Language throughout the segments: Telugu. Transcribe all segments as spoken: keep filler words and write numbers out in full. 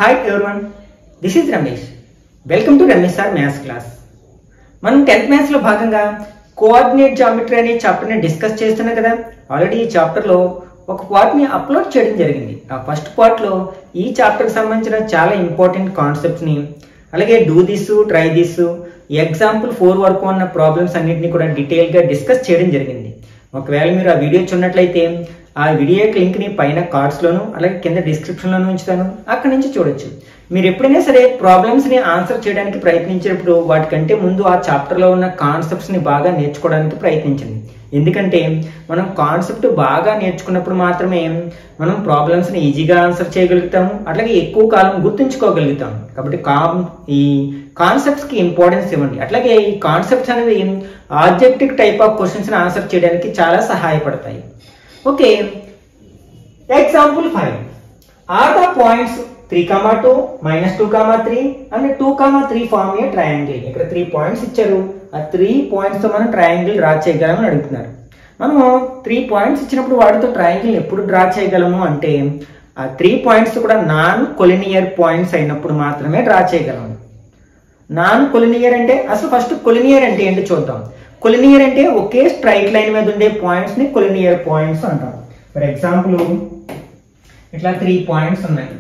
Hi everyone, this is Ramesh. Welcome to Ramesh Sir Maths class. మనం టెన్త్ మ్యాథ్స్ లో భాగంగా కోఆర్డినేట్ జామెట్రీ అనే చాప్టర్ ని డిస్కస్ చేస్తున్నాం కదా. ఆల్రెడీ ఈ చాప్టర్ లో ఒక పార్ట్ ని అప్లోడ్ చేయడం జరిగింది. ఆ ఫస్ట్ పార్ట్ లో ఈ చాప్టర్ కి సంబంధించిన చాలా ఇంపార్టెంట్ కాన్సెప్ట్స్ ని అలాగే do this try this example four వరకు ఉన్న ప్రాబ్లమ్స్ అన్నిటిని కూడా డీటెయిల్ గా డిస్కస్ చేయడం జరిగింది. ఒకవేళ మీరు ఆ వీడియో చూడనట్లయితే ఆ వీడియో లింక్ ని పైన కార్డ్స్ లోను అలాగే కింద డిస్క్రిప్షన్ లోను ఉంచుతాను, అక్కడి నుంచి చూడొచ్చు. మీరు ఎప్పుడైనా సరే ప్రాబ్లమ్స్ ని ఆన్సర్ చేయడానికి ప్రయత్నించినప్పుడు వాటికంటే ముందు ఆ చాప్టర్ లో ఉన్న కాన్సెప్ట్స్ ని బాగా నేర్చుకోవడానికి ప్రయత్నించండి. ఎందుకంటే మనం కాన్సెప్ట్ బాగా నేర్చుకున్నప్పుడు మాత్రమే మనం ప్రాబ్లమ్స్ ని ఈజీగా ఆన్సర్ చేయగలుగుతాము, అట్లాగే ఎక్కువ కాలం గుర్తుంచుకోగలుగుతాం. కాబట్టి కామ్ ఈ కాన్సెప్ట్స్ కి ఇంపార్టెన్స్ ఇవ్వండి. అట్లాగే ఈ కాన్సెప్ట్స్ అనేవి ఆబ్జెక్టివ్ టైప్ ఆఫ్ క్వశ్చన్స్ ని ఆన్సర్ చేయడానికి చాలా సహాయపడతాయి. Okay, example five. Are the points three comma two minus two comma three and two comma three form a triangle. ఇక్కడ త్రీ పాయింట్స్ ఇచ్చారు. ఆ త్రీ పాయింట్స్ తో మనం ట్రయాంగిల్ డ్రా చేయగలమని అడుగుతున్నారు. మనము త్రీ పాయింట్స్ ఇచ్చినప్పుడు వాటితో ట్రయాంగిల్ ఎప్పుడు డ్రా చేయగలము అంటే ఆ త్రీ పాయింట్స్ కూడా నాన్ కొలినియర్ పాయింట్స్ అయినప్పుడు మాత్రమే డ్రా చేయగలము. నాన్ కొలినియర్ అంటే అసలు ఫస్ట్ కొలినియర్ అంటే ఏంటో చూద్దాం. కొలినియర్ అంటే ఒకే స్ట్రైట్ లైన్ మీద ఉండే పాయింట్స్ ని కొలినియర్ పాయింట్స్ అంటాం. ఫర్ ఎగ్జాంపుల్ ఇట్లా త్రీ పాయింట్స్ ఉన్నాయి,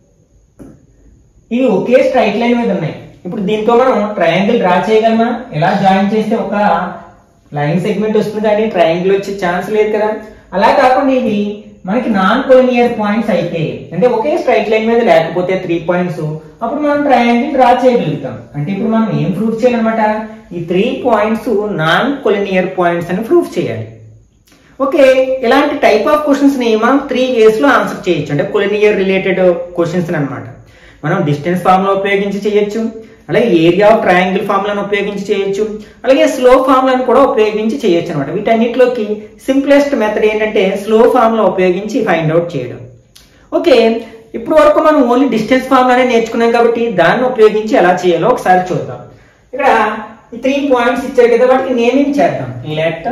ఇవి ఒకే స్ట్రైట్ లైన్ మీద ఉన్నాయి. ఇప్పుడు దీంతో మనం ట్రయాంగిల్ డ్రా చేయగలమా? ఎలా జాయిన్ చేస్తే ఒక లైన్ సెగ్మెంట్ వస్తుంది కానీ ట్రయాంగిల్ వచ్చే ఛాన్స్ లేదు కదా. అలా కాకుండా ఇవి మనకి నాన్ కొలినియర్ పాయింట్స్ అయితే, అంటే ఒకే స్ట్రైట్ లైన్ మీద లేకపోతే త్రీ పాయింట్స్, అప్పుడు మనం ట్రయాంగిల్ డ్రా చేయగలుగుతాం. అంటే ఇప్పుడు మనం ఏం ప్రూఫ్ చేయాలన్నమాట, ఈ three points non collinear points అని ప్రూఫ్ చేయాలి. ఓకే, ఇలాంటి టైప్ ఆఫ్ క్వశ్చన్స్ ని మనం త్రీ వేస్ లో ఆన్సర్ చేయొచ్చు. అంటే కొలినియర్ రిలేటెడ్ క్వశ్చన్స్ అనమాట. మనం డిస్టెన్స్ ఫార్ములా ఉపయోగించి చేయొచ్చు, అలాగే ఏరియా ఆఫ్ ట్రయాంగిల్ ఫార్ములాను ఉపయోగించి చేయొచ్చు, అలాగే స్లో ఫార్ములాను కూడా ఉపయోగించి చేయొచ్చు అనమాట. వీటన్నిటిలోకి సింప్లెస్ట్ మెథడ్ ఏంటంటే స్లో ఫార్ములా ఉపయోగించి ఫైండ్ అవుట్ చేయడం. ఓకే, ఇప్పుడు వరకు మనం ఓన్లీ డిస్టెన్స్ ఫార్ములానే నేర్చుకున్నాం కాబట్టి దాన్ని ఉపయోగించి ఎలా చేయాలో ఒకసారి చూద్దాం. ఇక్కడ ఈ త్రీ పాయింట్స్ ఇచ్చారు కదా, వాటికి నేమింగ్ చేద్దాం. Let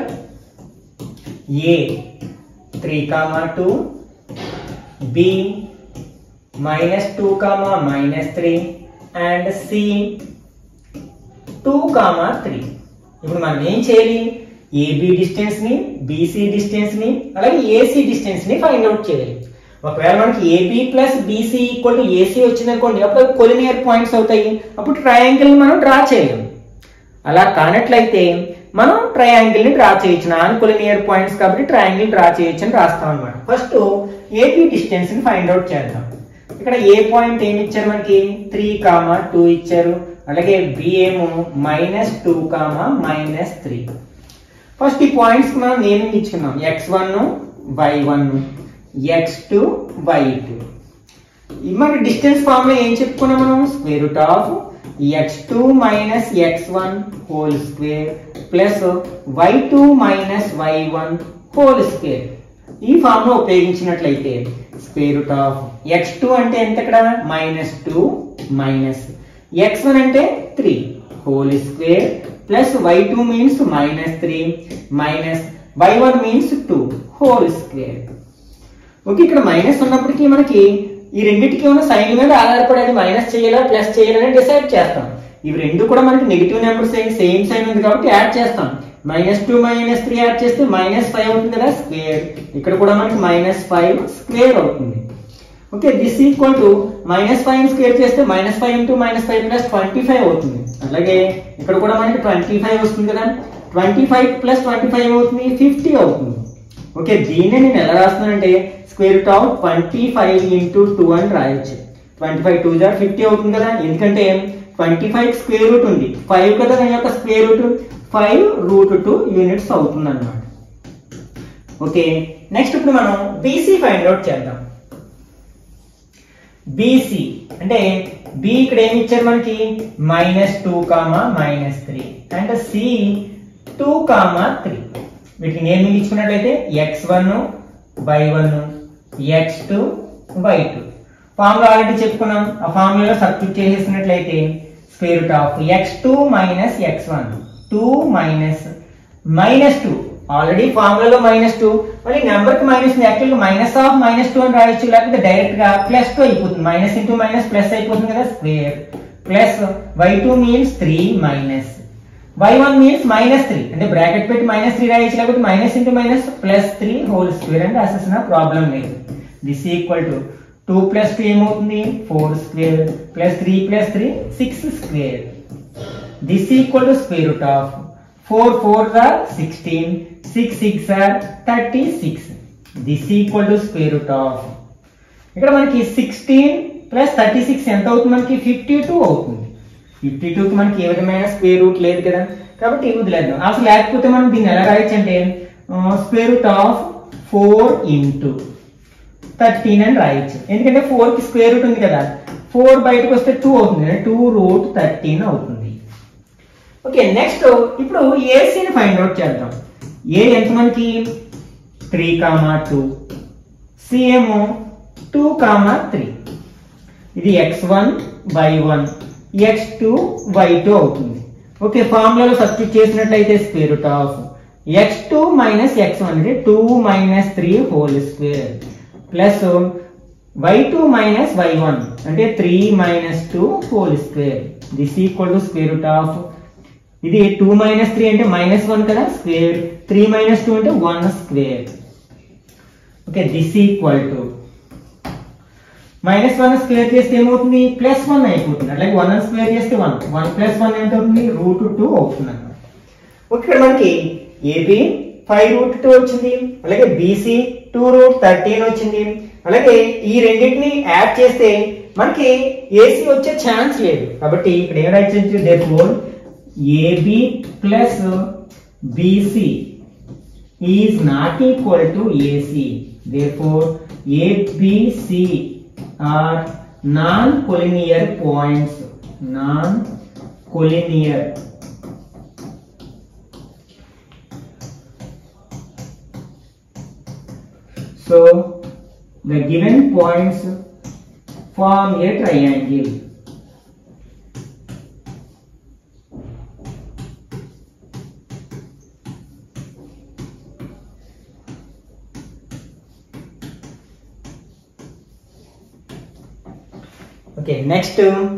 A three comma two, B minus two comma minus three and C two comma three. ఇప్పుడు మనం ఏం చేయాలి, ఏబి డిస్టెన్స్ ని, బిసి డిస్టెన్స్ ని, అలాగే ఏసీ డిస్టెన్స్ ని ఫైండ్ అవుట్ చేయాలి. ఒకవేళ మనకి AB plus BC equal to AC వచ్చింది అనుకోండి, అప్పుడు కొలినియర్ పాయింట్స్ అవుతాయి. అప్పుడు ట్రయాంగిల్ మనం డ్రా చేయలేం. అలా కానట్లయితే మనం ట్రయాంగిల్ ని డ్రా చేయొచ్చు. నాన్ కొలినియర్ పాయింట్స్ కాబట్టి ట్రయాంగిల్ డ్రా చేయొచ్చు అని రాస్తాం అనమాట. ఫస్ట్ ఏబి డిస్టెన్స్ ని ఫైండ్ అవుట్ చేద్దాం. ఇక్కడ ఏ పాయింట్ ఏమి ఇచ్చారు మనకి, త్రీ కామా టూ ఇచ్చారు, అలాగే బి ఏమో minus two comma minus three. First ఈ పాయింట్స్ మనం నేమింగ్ ఇచ్చుకున్నాం. X one y one x two y two. మన డిస్టెన్స్ ఫార్మ్ లో ఏం చెప్పుకున్నాం మనం, square root of x two minus x one whole square plus y two minus y one whole square. ఈ ఫార్మ్ లో ఉపయోగించినట్లయితే square root of x two అంటే ఎంత, ఇక్కడ minus two minus x one అంటే three whole square plus y two means minus three minus y one means two whole square. Okay, ఇక్కడ మైనస్ ఉన్నప్పటికీ మనకి ఈ రెండింటికి ఉన్న సైన్ మీద ఆధారపడేది మైనస్ చేయాలా ప్లస్ చేయాలని డిసైడ్ చేస్తాం. ఇవి రెండు కూడా మనకి నెగిటివ్ నెంబర్స్ సేమ్ సైన్ ఉంది కాబట్టి యాడ్ చేస్తాం. Minus two minus three add చేస్తే మైనస్ ఫైవ్ అవుతుంది కదా స్క్వేర్. ఇక్కడ కూడా మనకి మైనస్ ఫైవ్ స్క్వేర్ అవుతుంది. Okay, this equal to minus five square చేస్తే minus five into minus five plus twenty five అవుతుంది. అలాగే ఇక్కడ కూడా మనకి ట్వంటీ ఫైవ్ వస్తుంది కదా, twenty five plus twenty five అవుతుంది, ఫిఫ్టీ అవుతుంది. ఓకే, దీన్ని నేను ఎలా రాస్తున్నానంటే square root of twenty five into two అని రాయొచ్చు. Twenty five twos are fifty అవుతుంది కదా, ఎందుకంటే ట్వంటీ ఫైవ్ స్క్వేర్ రూట్ ఉంది, ఫైవ్ కదా దాని యొక్క square root, five root two units అవుతుంది అన్నమాట. ఓకే, నెక్స్ట్ ఇప్పుడు మనం బీసీ ఫైండ్ అవుట్ చేద్దాం. బీసీ అంటే బి ఇక్కడ ఏమి ఇచ్చారు మనకి, minus two comma minus three and C two comma three. వీటిని నేమింగ్ ఇచ్చుకున్నట్లయితే x one y one x two y two. Formula already చెప్పుకున్నాం. ఆ ఫార్ములాలో సబ్స్టిట్యూట్ చేసేసినట్లయితే square root of x two minus x one, two minus minus two already ఫార్ములాలో మైనస్ టూ, మళ్ళీ నెంబర్ కి మైనస్ యాక్చువల్గా మైనస్ ఆఫ్ మైనస్ టూ అని రాయొచ్చు, లేకపోతే డైరెక్ట్ గా ప్లస్ టూ అయిపోతుంది. మైనస్ ఇంటూ మైనస్ ప్లస్ అయిపోతుంది కదా, square plus y two means three minus y one means minus three, అంటే బ్రాకెట్ పెట్టి మైనస్ త్రీ రాయొచ్చు, లేకపోతే minus into minus plus three whole square అంటే రాసేసిన ప్రాబ్లం లేదు. This equal to two plus two ఏమవుతుంది four square plus three plus three six square. This equal to square root of four four are sixteen, six six are thirty six. This equal to square root of ఇక్కడ మనకి సిక్స్టీన్ ప్లస్ థర్టీ సిక్స్ ఎంత అవుతుంది మనకి ఫిఫ్టీ టూ అవుతుంది. ఫిఫ్టీ టూ కి మనకి ఏ విధమైన స్క్వేర్ రూట్ లేదు కదా, కాబట్టి వదిలేద్దాం. అసలు లేకపోతే మనం దీన్ని ఎలా రాయొచ్చు అంటే square root of four into thirteen అని రాయొచ్చు, ఎందుకంటే ఫోర్ కి స్క్వేర్ రూట్ ఉంది కదా, ఫోర్ బయటకు వస్తే టూ అవుతుంది, టూ రూట్ థర్టీన్ అవుతుంది. ఓకే, నెక్స్ట్ ఇప్పుడు ఏసీని ఫైండ్ అవుట్ చేద్దాం. ఏ ఎంత మనకి త్రీ కామా టూ, సి ఏమో టూ కామా త్రీ. ఇది x one y one x two y two అవుతుంది. ఓకే, ఫార్ములాలో సబ్స్టిట్యూట్ చేసినట్లయితే square root of x two minus x one అంటే two minus three whole square plus y two minus y one అంటే three minus two whole square. This equal to square root of ఇది టూ మైనస్ త్రీ అంటే మైనస్ వన్ కదా స్క్వేర్, త్రీ మైనస్ టూ అంటే one square. Okay, this equal to minus one square చేస్తే ఏమవుతుంది ప్లస్ వన్ అయిపోతుంది, అట్లాగే వన్ స్క్వేర్ చేస్తే వన్, వన్ ప్లస్ వన్ ఎంత అవుతుంది రూట్ టూ అవుతుంది అన్నమాట. ఓకే, ఇక్కడ మనకి ఏబి ఫైవ్ రూట్ టూ వచ్చింది, అలాగే బీసీ టూ రూట్ థర్టీన్ వచ్చింది, అలాగే ఈ రెండింటిని యాడ్ చేస్తే మనకి ఏసీ వచ్చే ఛాన్స్ లేదు, కాబట్టి ఇక్కడ ఏం రాయొచ్చు therefore AB plus BC is not equal to AC. Therefore ABC are non-collinear points, non-collinear. So the given points form a triangle. Okay, next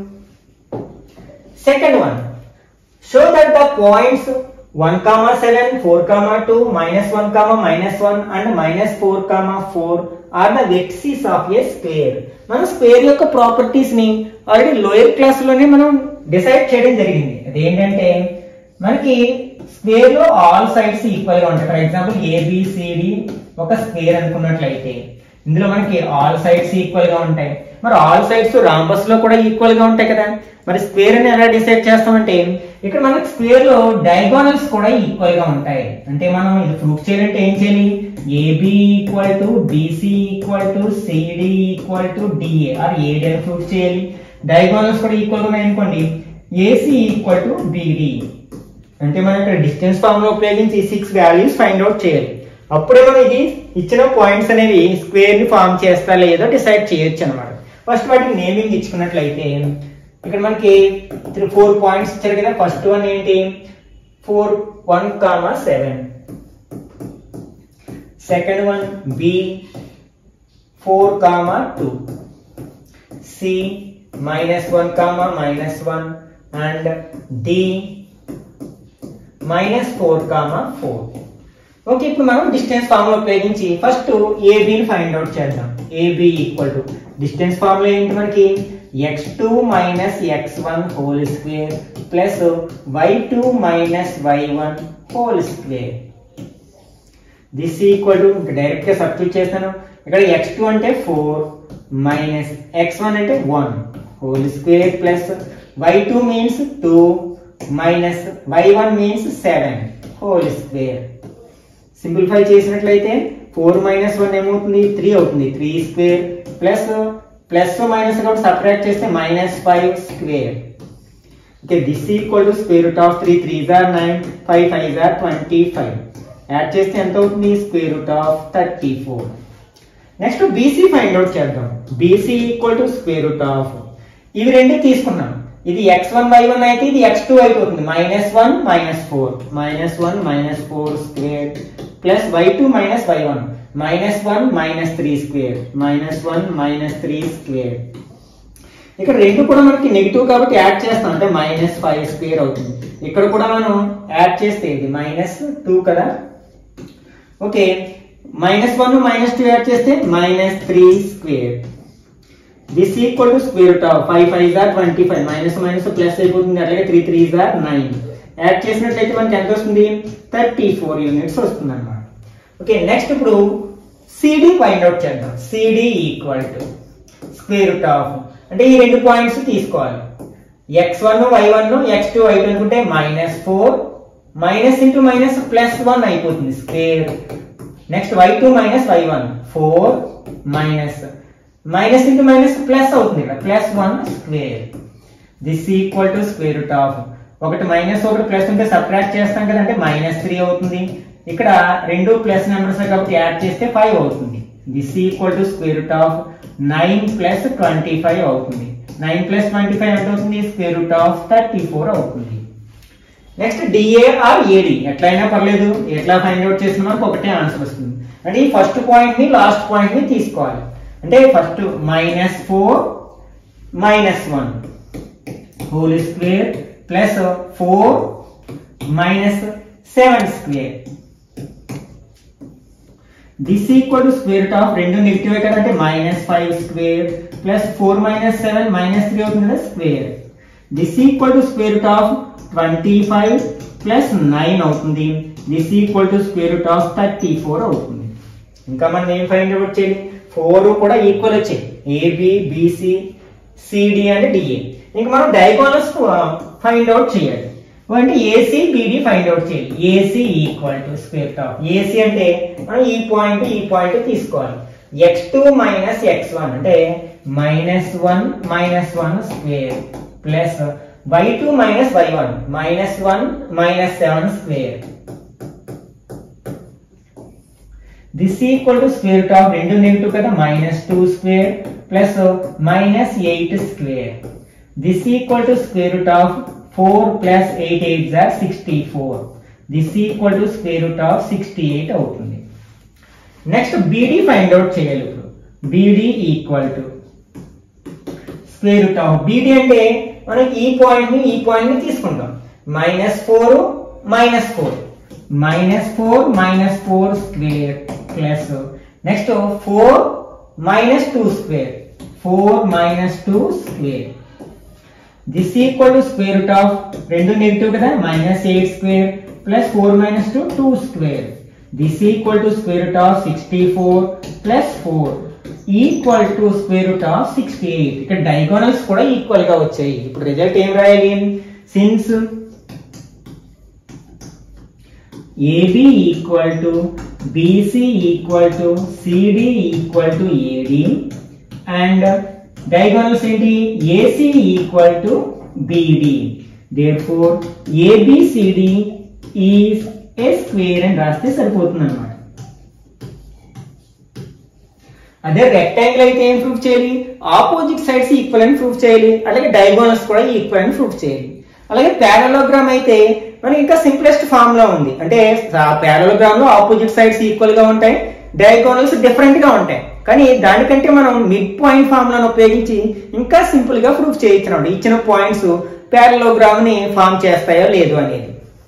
second one, show that the points one comma seven, four comma two, minus one comma minus one and minus four comma four are the vertices of a square. మనం స్క్వేర్ యొక్క ప్రాపర్టీస్ ని ఆల్రెడీ లోయర్ క్లాస్ లోనే మనం డిసైడ్ చేయడం జరిగింది. అదేంటంటే మనకి స్క్వేర్ లో ఆల్ సైడ్స్ ఈక్వల్ గా ఉంటాయి. ఫర్ ఎగ్జాంపుల్ ఏబిసిడి ఒక స్క్వేర్ అనుకున్నట్లయితే ఇందులో మనకి ఆల్ సైడ్స్ ఈక్వల్ గా ఉంటాయి, మరి ఆల్ సైడ్స్ రాంబస్ లో కూడా ఈక్వల్ గా ఉంటాయి కదా. మరి స్క్వేర్ అని ఎలా డిసైడ్ చేస్తామంటే ఇక్కడ మనకి స్క్వేర్ లో డయాగోనల్స్ కూడా ఈక్వల్ గా ఉంటాయి. అంటే మనం ఇది ప్రూఫ్ చేయాలంటే ఏం చేయాలి, AB equal to BC equal to CD equal to DA or AD అని ప్రూఫ్ చేయాలి. డయాగోనల్స్ కూడా ఈక్వల్ గా ఉన్నాయి అనుకోండి, ఏసి ఈక్వల్ టు బిడి అంటే మనం ఇక్కడ డిస్టెన్స్ ఫార్ములా ఉపయోగించి సిక్స్ వాల్యూస్ ఫైండ్ అవుట్ చేయాలి. అప్పుడే మనం ఇది ఇచ్చిన పాయింట్స్ అనేవి స్క్వేర్ ని ఫార్మ్ చేస్తా లేదో డిసైడ్ చేయొచ్చు అనమాట. ఫస్ట్ వాటికి నేమింగ్ ఇచ్చుకున్నట్లయితే ఇక్కడ మనకి త్రీ ఫోర్ పాయింట్స్ ఇచ్చారు కదా. ఫస్ట్ వన్ ఏంటి four one comma seven, second one B four comma two, C minus one comma minus one and D minus four comma four. Okay, ఇప్పుడు మనం డిస్టెన్స్ ఫార్ములా ఉపయోగించి ఫస్ట్ ఏబిని ఫైండ్ అవుట్ చేద్దాం. AB equal to distance formula ఏంటి మనకి x two minus x one whole square plus y two minus y one whole square. This equal to direct గా సబ్స్టిట్యూట్ చేస్తాను. ఇక్కడ ఎక్స్ టూ అంటే ఫోర్ మైనస్ ఎక్స్ వన్ అంటే one whole square plus y two means two minus y one means seven whole square. Simplify చేసినట్లయితే ఫోర్ మైనస్ వన్ ఏమవుతుంది త్రీ అవుతుంది, three square plus plus minus కూడా సపరేట్ చేస్తే minus five square. Okay, this equal to square root of three, threes are nine, five fives are twenty five. Add చేస్తే ఎంత అవుతుంది square root of thirty four. Next BC find out చేద్దాం. BC equal to square root of ఇవి రెండు తీసుకున్నాం. ఇది ఎక్స్ వన్ వై వన్ అయితే ఇది ఎక్స్ టూ అయిపోతుంది, minus one minus four, minus one minus four square plus y two minus y one minus one minus three square minus one minus three square. ఇక్కడ రెండు కూడా మనకి నెగిటివ్ కాబట్టి యాడ్ చేస్తాం అంటే మైనస్ ఫైవ్ స్క్వేర్ అవుతుంది. ఇక్కడ కూడా మనం యాడ్ చేస్తే ఇది మైనస్ టూ కదా. Okay, minus one minus two add చేస్తే minus three square. This equal to square root of five fives are twenty five minus minus plus అయిపోతుంది. అలాగే three threes are nine add చేసినట్లయితే మనకి ఎంత వస్తుంది? థర్టీ ఫోర్ యూనిట్స్ వస్తుంది అనమాట. ఓకే, నెక్స్ట్ ఇప్పుడు సిడి ఫైండ్ అవుట్ చేద్దాం. CD equal to square root of అంటే ఈ రెండు పాయింట్స్ తీసుకోవాలి. X one y one x two y two అనుకుంటే minus four minus into minus plus one అయిపోతుంది square. Next y two minus y one four minus minus into minus plus అవుతుంది ఇక్కడ plus one square. This equal to square root of ఒకటి మైనస్ ఒకటి ప్లస్ ఉంటే సబ్ట్రాక్ట్ చేస్తాం కదా అంటే మైనస్ త్రీ అవుతుంది. ఇక్కడ రెండు ప్లస్ నెంబర్స్ కాబట్టి యాడ్ చేస్తే ఫైవ్ అవుతుంది. This equal to square root of nine plus twenty five అవుతుంది. నైన్ ప్లస్ ట్వంటీ ఫైవ్ ఎంత అవుతుంది? Square root of thirty four అవుతుంది. నెక్స్ట్ డిఏ ఆర్ ఏడి ఎట్లయినా పర్లేదు, ఎట్లా ఫైండ్ అవుట్ చేసిన మనకు ఒకటే ఆన్సర్ వస్తుంది. అంటే ఈ ఫస్ట్ పాయింట్ ని లాస్ట్ పాయింట్ ని తీసుకోవాలి. అంటే first minus four minus one whole square plus four minus seven square. This equal to square root of రెండు నెగిటివ్ కదంటే minus five square plus four minus seven minus three అవుతుంది కదా square. This equal to square root of twenty five plus nine అవుతుంది. This equal to square root of thirty four అవుతుంది. ఇంకా మనం ఏం ఫైండ్ అవుట్ చేయాలి? ఫోర్ కూడా ఈక్వల్ వచ్చాయి. AB BC CD and DA. ఇంకా మనం డయాగోనల్స్ ఫైండ్ అవుట్ చేయాలి. అంటే ఏసీ బిడి ఫైండ్ అవుట్ చేయాలి. AC equal to square root of AC అంటే మనం ఈ పాయింట్ ఈ పాయింట్ తీసుకోవాలి. X two minus x one అంటే minus one minus one square plus y two minus y one minus one minus seven square. This equal to square root of రెండు నెగిటివ్ కదా minus two square plus minus eight square. This equal to square root of four plus eight eight or sixty four. This equal to square root of sixty eight అవుతుంది. నెక్స్ట్ బిడి ఫైండ్ అవుట్ చేయాలి. ఇప్పుడు BD equal to square root of BD అంటే మనం ఈ పాయింట్ ని ఈ పాయింట్ ని తీసుకుంటాం. Minus four minus four minus four minus four square plus next four minus two square four minus two square. This equal to square root of రెండు నెగిటివ్ కదా minus eight square plus four minus two two square. This equal to square root of sixty four plus four equal to square root of sixty eight. ఇక్కడ డయాగోనల్స్ కూడా ఈక్వల్ గా వచ్చాయి. ఇప్పుడు రిజల్ట్ ఏం రాయాలి? Since AB equal to BC equal to CD equal to AD and diagonals ఏంటి? AC equal to BD. Therefore ABCD is a square అని రాస్తే సరిపోతుంది అన్నమాట. అదే రెక్టాంగిల్ అయితే ఏం ప్రూఫ్ చేయాలి? ఆపోజిట్ సైడ్స్ ఈక్వల్ అని ప్రూఫ్ చేయాలి. అలాగే డయాగోనల్స్ కూడా ఈక్వల్ అని ప్రూఫ్ చేయాలి. అలాగే పారలోగ్రామ్ అయితే మనకి ఇంకా సింప్లెస్ట్ ఫామ్ లో ఉంది. అంటే పారలోగ్రామ్ లో ఆపోజిట్ సైడ్స్ ఈక్వల్ గా ఉంటాయి, డయాగోనల్స్ డిఫరెంట్ గా ఉంటాయి. కానీ దానికంటే మనం మిడ్ పాయింట్ ఫార్ములాను ఉపయోగించి ఇంకా సింపుల్ గా ప్రూఫ్ చేయించినాడు. ఇచ్చిన పాయింట్స్ పారలోగ్రామ్ ని ఫామ్ చేస్తాయో లేదు అనేది.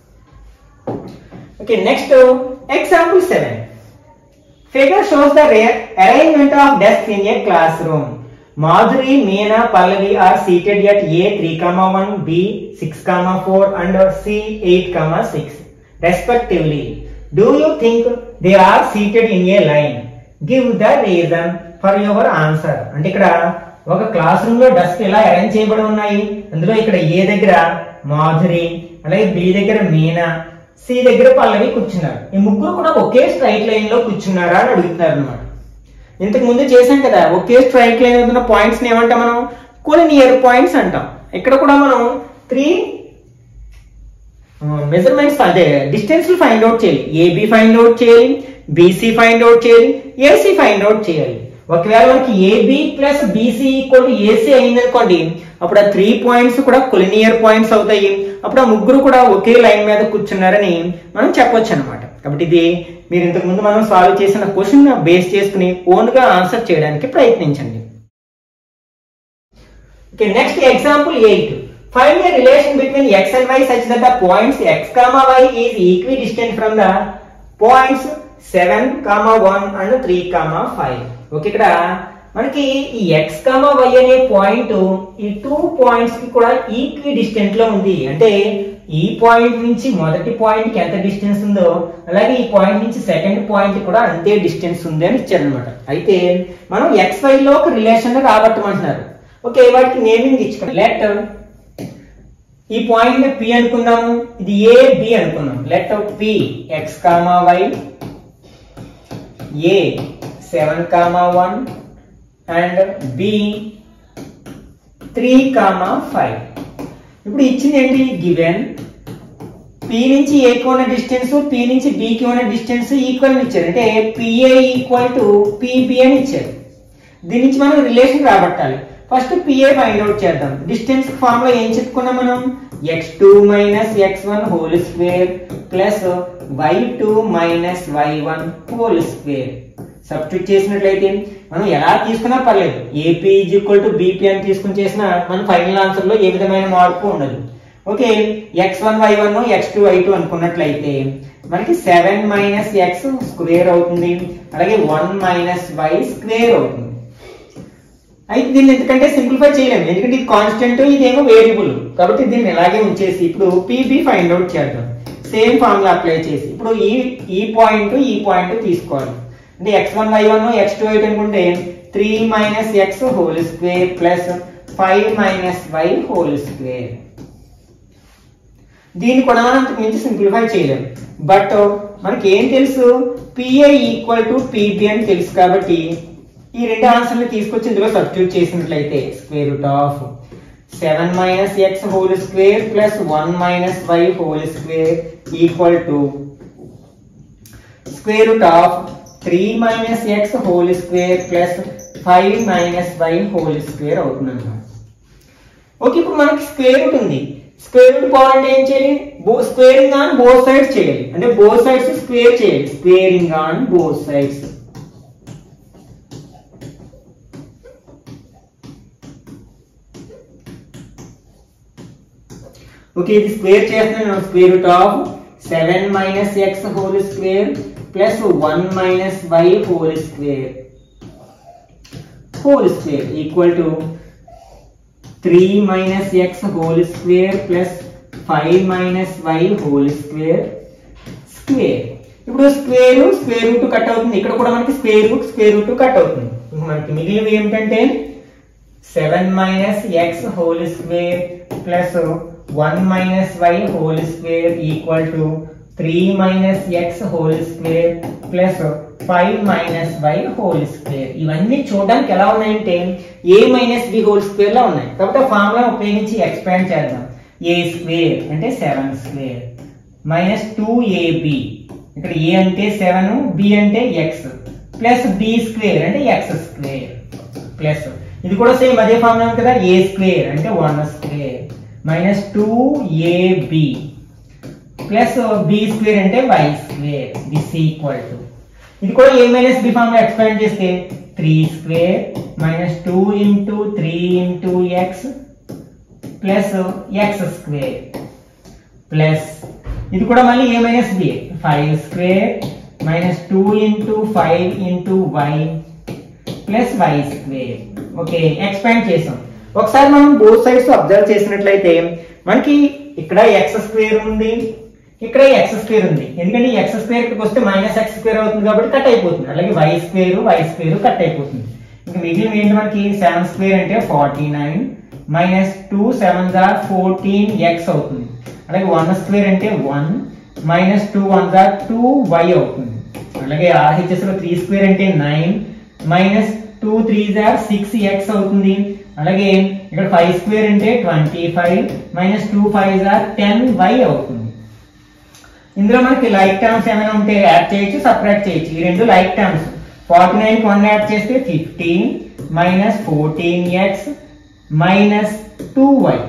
Okay, next example seven. Figure shows the arrangement of desk in a classroom. Madhuri, Meena, Pallavi are seated at A three comma one, B six comma four and C eight comma six respectively. Do you think they are seated in a line? Give the reason for your answer. అంటే ఇక్కడ ఒక క్లాస్ రూమ్ లో డెస్క్ ఎలా అరేంజ్ చేయబడి ఉన్నాయి. అందులో ఇక్కడ ఏ దగ్గర మాధురి, అలాగే బి దగ్గర మీనా, సి దగ్గర పల్లవి కూర్చున్నారు. ఈ ముగ్గురు కూడా ఒకే స్ట్రైట్ లైన్ లో కూర్చున్నారా అని అడుగుతున్నారు అనమాట. ఇంతకు ముందు చేసాం కదా, ఒకే స్ట్రైట్ లైన్ ఉన్న పాయింట్స్ ని ఏమంటాం మనం? కొలినియర్ పాయింట్స్ అంటాం. ఇక్కడ కూడా మనం త్రీ మెజర్మెంట్స్ అదే డిస్టెన్స్ ఫైండ్ అవుట్ చేయాలి. ఏబి ఫైండ్ అవుట్ చేయాలి, బిసి ఫైండ్ అవుట్ చేయాలి, ఏసీ ఫైండ్ అవుట్ చేయాలి. ఒకవేళ మనకి AB plus BC equal to AC అయింది అనుకోండి, అప్పుడు ఆ త్రీ పాయింట్స్ కూడా కొలినియర్ పాయింట్స్ అవుతాయి. అప్పుడు ఆ ముగ్గురు కూడా ఒకే లైన్ మీద కూర్చున్నారని మనం చెప్పొచ్చు అనమాట. కాబట్టి ఇది మీరు ఇంతకు ముందు మనం సాల్వ్ చేసిన క్వశ్చన్ బేస్ చేసుకుని ఓన్ గా ఆన్సర్ చేయడానికి ప్రయత్నించండి. Okay, next example eight. Find a relation between x and y such that the points x comma y is equidistant from the points seven comma one and three comma five. Okay, ఇక్కడ మనకి ఈ x comma y అనే పాయింట్ ఈ టూ పాయింట్స్ కి కూడా ఈక్వి డిస్టెంట్ లో ఉంది. అంటే ఈ పాయింట్ నుంచి మొదటి పాయింట్ కి ఎంత డిస్టెన్స్ ఉందో అలాగే ఈ పాయింట్ నుంచి సెకండ్ పాయింట్ కూడా అంతే డిస్టెన్స్ ఉంది అని ఇచ్చారనమాట. అయితే మనం ఎక్స్ వై లో ఒక రిలేషన్ రాబట్టమంటున్నారు. ఓకే, వాటికి నేమింగ్ ఇచ్చుకోండి. లెట్ ఈ పాయింట్ ని పి అనుకుందాము, ఇది ఏ బి అనుకుందాం. Let P x comma y, A seven comma one and B three comma five. ఇప్పుడు ఇచ్చింది ఏంటి? గివెన్ పి నుంచి ఏకి ఉన్న డిస్టెన్స్, పి నుంచి బికి ఉన్న డిస్టెన్స్ ఈక్వల్ ఇచ్చారు. అంటే పిఏ ఈక్వల్ టు పిబి అని ఇచ్చారు. దీని నుంచి మనం రిలేషన్ రాబట్టాలి. ఫస్ట్ పిఏ ఫైండ్ అవుట్ చేద్దాం. డిస్టెన్స్ ఫార్ములా ఏం చెప్పుకున్నాం మనం? X two minus x one whole square plus y two minus y one whole square. Substitute చేసినట్లయితే మనం ఎలా తీసుకున్నా పర్లేదు, AP is equal to BP అని తీసుకుని చేసినా మన ఫైనల్ ఆన్సర్ లో ఏ విధమైన మార్పు ఉండదు. Okay, x one y one x two y two అనుకున్నట్లయితే మనకి సెవెన్ మైనస్ ఎక్స్ స్క్వేర్ అవుతుంది, అలాగే వన్ మైనస్ వై స్క్వేర్ అవుతుంది. అయితే దీన్ని ఎందుకంటే సింప్లిఫై చేయలేము, ఎందుకంటే ఇది కాన్స్టెంట్, ఇదేమో వేరియబుల్. కాబట్టి దీన్ని ఇలాగే ఉంచేసి ఇప్పుడు పీబీ ఫైండ్ అవుట్ చేద్దాం. సేమ్ ఫార్ములా అప్లై చేసి ఇప్పుడు ఈ ఈ పాయింట్ ఈ పాయింట్ తీసుకోవాలి. అంటే x one y one x two y two అనుకుంటే three minus x whole square plus five minus y whole square. దీన్ని కూడా మనం మించి సింప్లిఫై చేయలేము. బట్ మనకి ఏం తెలుసు? పిఏ ఈక్వల్ టు పిబి అని తెలుసు. కాబట్టి ఈ రెండు ఆన్సర్లు తీసుకొచ్చి ఇందులో సబ్స్టిట్యూట్ చేసినట్లయితే square root of seven minus x whole square plus one minus y whole square equal to square root of three minus x whole square plus five minus y whole square అవుతుంది అన్నమాట. ఓకే, ఇప్పుడు మనకి స్క్వేర్ రూట్ ఉంది. స్క్వేర్ రూట్ పోవాలంటే ఏం చేయాలి? స్క్వేరింగ్ ఆన్ బోత్ సైడ్స్ చేయాలి. అంటే బోత్ సైడ్స్ స్క్వేర్ చేయాలి. Squaring on both sides. Okay, ఇది స్క్వేర్ చేస్తున్నాను. Square root of seven minus x whole square plus one minus y whole square whole square equal to three minus x whole square plus five minus y whole square square. ఇప్పుడు స్క్వేర్ స్క్వేర్ రూట్ కట్ అవుతుంది. ఇక్కడ కూడా మనకి square root square root cut అవుతుంది. మనకి మిగిలినవి ఏమిటంటే seven minus x whole square plus one minus y whole square equal to three minus x whole square plus five minus y whole square. ఇవన్నీ చూడడానికి ఎలా ఉన్నాయంటే a minus b whole square లా ఉన్నాయి. కాబట్టి ఆ ఫార్ములా ఉపయోగించి ఎక్స్పాండ్ చేద్దాం. a స్క్వేర్ అంటే seven square minus two ab, ఇక్కడ a అంటే సెవెన్, b అంటే x ప్లస్ b స్క్వేర్ అంటే x స్క్వేర్ ప్లస్ ఇది కూడా సేమ్ అదే ఫార్ములా కదా, a స్క్వేర్ అంటే one square minus two ab plus b square అంటే y square. This equal to ఇది కూడా a minus b formula expand చేస్తే three square minus two into three into x plus x square plus ఇది కూడా మళ్ళీ a minus b five square minus two into five into y plus y square. Okay, expand చేసాం. ఒకసారి మనం బోత్ సైడ్స్ అబ్జర్వ్ చేసినట్లయితే మనకి ఇక్కడ ఎక్స్ స్క్వేర్ ఉంది, ఇక్కడ ఎక్స్ స్క్వేర్ ఉంది. ఎందుకంటే ఎక్స్ స్క్వేర్ ఇక్కడికి వస్తే మైనస్ ఎక్స్ స్క్వేర్ అవుతుంది కాబట్టి కట్ అయిపోతుంది. అలాగే y square y square cut అయిపోతుంది. ఇంకా మిగిలిన ఏంటి మనకి సెవెన్ స్క్వేర్ అంటే forty nine minus two seven జార్ ఫోర్టీన్ ఎక్స్ అవుతుంది. అలాగే వన్ స్క్వేర్ అంటే వన్ మైనస్ టూ వన్ జార్ టూ వై అవుతుంది. అలాగే ఆర్హెచ్ఎస్ లో త్రీ స్క్వేర్ అంటే nine minus two three jar six x అవుతుంది. అలాగే ఇక్కడ ఫైవ్ స్క్వేర్ అంటే twenty five minus two five jar ten y అవుతుంది. ఇందులో మనకి లైక్ టర్మ్స్ ఏమైనా ఉంటే యాడ్ చేయొచ్చు, సపరేట్ చేయొచ్చు. ఈ రెండు like terms forty nine one add చేస్తే fifteen minus fourteen x minus two y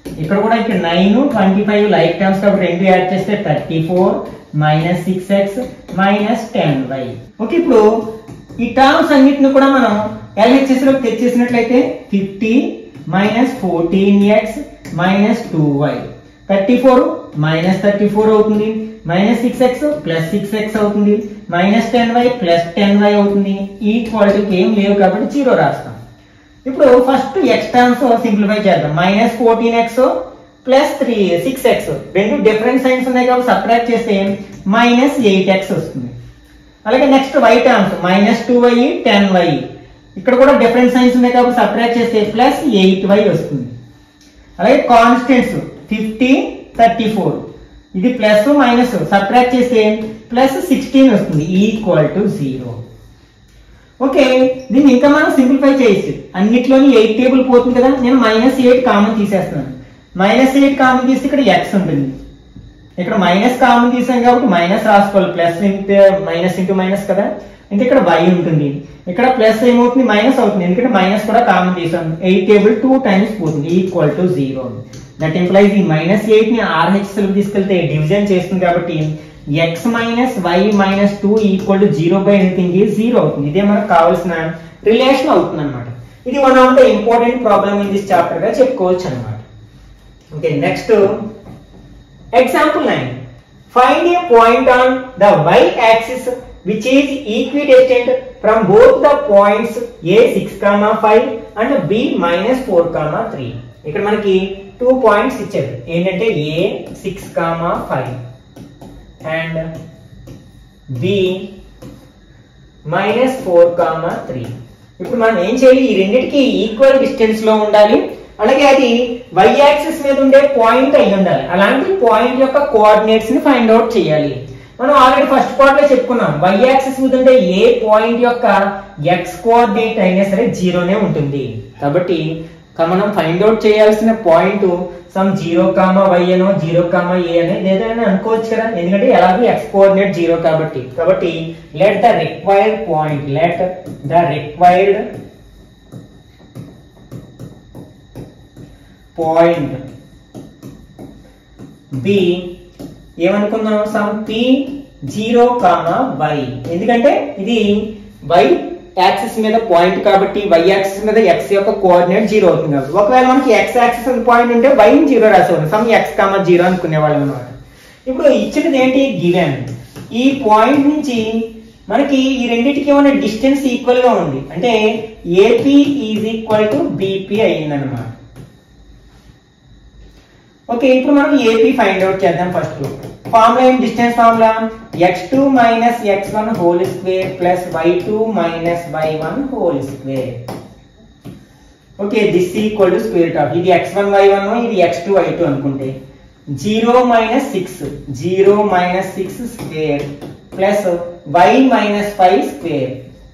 ఇక్కడ కూడా ఇక్కడ nine twenty five like terms కాబట్టి రెండు యాడ్ చేస్తే thirty four minus six x minus ten y. Okay, ఇప్పుడు ఈ టర్మ్స్ అన్నిటిని కూడా మనం ఎల్హెచ్ఎస్ లోకి తెచ్చేసినట్లయితే fifty minus fourteen x minus two y, thirty four minus thirty four అవుతుంది, minus six x plus six x అవుతుంది, minus ten why plus ten y అవుతుంది. ఈక్వాలిటీకి ఏం లేవు కాబట్టి జీరో రాస్తాం. ఇప్పుడు ఫస్ట్ ఎక్స్ టర్మ్స్ సింప్లిఫై చేద్దాం. Minus fourteen x plus three six x రెండు డిఫరెంట్ సైన్స్ ఉన్నాయి కాబట్టి సబ్ట్రాక్ట్ చేస్తే మైనస్ ఎయిట్ ఎక్స్ వస్తుంది. అలాగే next y terms minus two y ten y, ఇక్కడ కూడా డిఫరెంట్ సైన్స్ ఉన్నాయి కాబట్టి సబ్ట్రాక్ట్ చేస్తే ప్లస్ ఎయిట్ వై వస్తుంది. అలాగే కాన్స్టెంట్స్ ఫిఫ్టీ థర్టీ ఫోర్, ఇది ప్లస్ మైనస్ సబ్ట్రాక్ట్ చేస్తే ప్లస్ సిక్స్టీన్ వస్తుంది ఈక్వల్ టు జీరో. ఓకే, దీన్ని ఇంకా మనం సింప్లిఫై చేయొచ్చు. అన్నిట్లోని ఎయిట్ టేబుల్ పోతుంది కదా, నేను మైనస్ ఎయిట్ కామన్ తీసేస్తున్నాను. మైనస్ ఎయిట్ కామన్ తీస్తే ఇక్కడ ఎక్స్ ఉంటుంది, ఇక్కడ మైనస్ కామన్ తీసాం కాబట్టి మైనస్ రాసుకోవాలి, plus into minus into minus కదా, ఇంకా ఇక్కడ వై ఉంటుంది, ఇక్కడ ప్లస్ ఏమవుతుంది మైనస్ అవుతుంది, ఎందుకంటే మైనస్ కూడా కామన్ తీసాం. ఎయిట్ టేబుల్ టూ టైమ్స్ పోతుంది equal to zero. That implies ఈ మైనస్ ఎయిట్ ని ఆర్హెచ్ తీసుకెళ్తే డివిజన్ చేస్తుంది కాబట్టి x minus y minus two equal to zero by anything is zero అవుతుంది. ఇదే మనకు కావాల్సిన రిలేషన్ అవుతుంది అనమాట. ఇది one of the important problem in this chapter గా చెప్పుకోవచ్చు అనమాట. Okay, next example nine. Find a point on the y axis which is equidistant from both the points a six, five and b minus four, three. ఇక్కడ మనకి టూ పాయింట్స్ ఇచ్చారు, ఏంటంటే a six, five and b minus four, three. ఇప్పుడు మనం ఏం చేయాలి, ఈ రెండింటికి ఈక్వల్ డిస్టెన్స్ లో ఉండాలి, అలాగే అది y యాక్సిస్ మీద ఉండే పాయింట్ అయి ఉండాలి. అలాంటి పాయింట్ యొక్క కోఆర్డినేట్స్ ని ఫైండ్ అవుట్ చేయాలి. మనం ఆల్రెడీ ఫస్ట్ పార్ట్ లో చెప్పుకున్నాం, y యాక్సిస్ మీద ఉంటే ఏ పాయింట్ యొక్క x కోఆర్డినేట్ అయినా సరే జీరోనే ఉంటుంది. కాబట్టి మనం ఫైండ్ అవుట్ చేయాల్సిన point some zero comma y అనో జీరో కామా ఏ అనేది ఏదైనా అనుకోవచ్చు కదా, ఎందుకంటే ఎలాగో x కోఆర్డినేట్ జీరో కాబట్టి. కాబట్టి let the required point let the required point be ఏమనుకున్నాం, some P zero comma y, ఎందుకంటే ఇది వై యాక్సిస్ మీద పాయింట్ కాబట్టి వై యాక్సిస్ మీద ఎక్స్ యొక్క కోఆర్డినేట్ జీరో అవుతుంది కాబట్టి. ఒకవేళ మనకి ఎక్స్ యాక్సిస్ పాయింట్ ఉంటే వై జీరో రాసేవాళ్ళం, సమ్ ఎక్స్ కామా జీరో అనుకునే వాళ్ళం అనమాట. ఇప్పుడు ఇచ్చినది ఏంటి, గివెన్ ఈ పాయింట్ నుంచి మనకి ఈ రెండింటికి ఏమైనా డిస్టెన్స్ ఈక్వల్ గా ఉంది అంటే AP is equal to BP అయిందనమాట. ఓకే, ఇప్పుడు మనం ఏపీ ఫైండ్ అవుట్ చేద్దాం. ఫస్ట్ ఫార్ములా ఏం, distance formula x two minus x one whole square plus y two minus y one whole square. Okay, this equal to square root of, ఇది ఎక్స్ వన్ వై వన్, ఇది ఎక్స్ టూ వై టూ అనుకుంటే zero minus six zero minus six square plus y minus five square.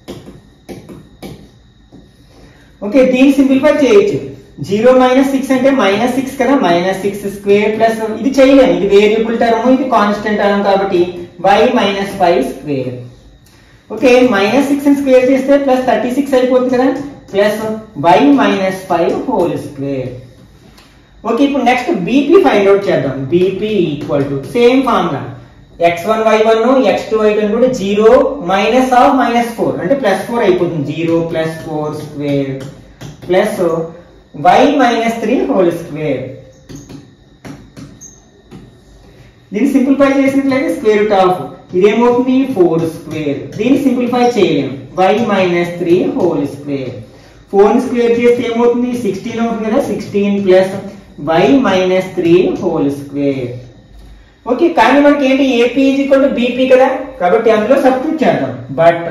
Okay, దీన్ని సింప్లిఫై చేయొచ్చు. జీరో మైనస్ సిక్స్ అంటే మైనస్ సిక్స్ కదా, మైనస్ సిక్స్ స్క్వేర్ ప్లస్ ఇది చేయలేము, ఇది వేరియబుల్ టర్మ్, ఇది కాన్స్టెంట్ టర్మ్ కాబట్టి y minus five square. Okay, minus six square చేస్తే ప్లస్ థర్టీ సిక్స్ అయిపోతుంది కదా, plus y minus five whole square. Okay, ఇప్పుడు నెక్స్ట్ బీపీ ఫైండ్ అవుట్ చేద్దాం. BP equal to same formula x one y one x two y two కూడా zero minus of minus four అంటే ప్లస్ ఫోర్ అయిపోతుంది, zero plus four square plus y minus three whole square. దీన్ని సింప్లిఫై చేసినట్లయితే స్క్వేర్ రూట్ ఆఫ్ ఇదేమవుతుంది ఫోర్ స్క్వేర్. దీన్ని సింప్లిఫై చేయలేము, y minus three whole square. Four square చేస్తే ఏమవుతుంది సిక్స్టీన్ అవుతుంది కదా, sixteen plus y minus three whole square. Okay, కానీ మనకి ఏంటి AP is equal to BP కదా, కాబట్టి అందులో సబ్స్టిట్యూట్ చేద్దాం. But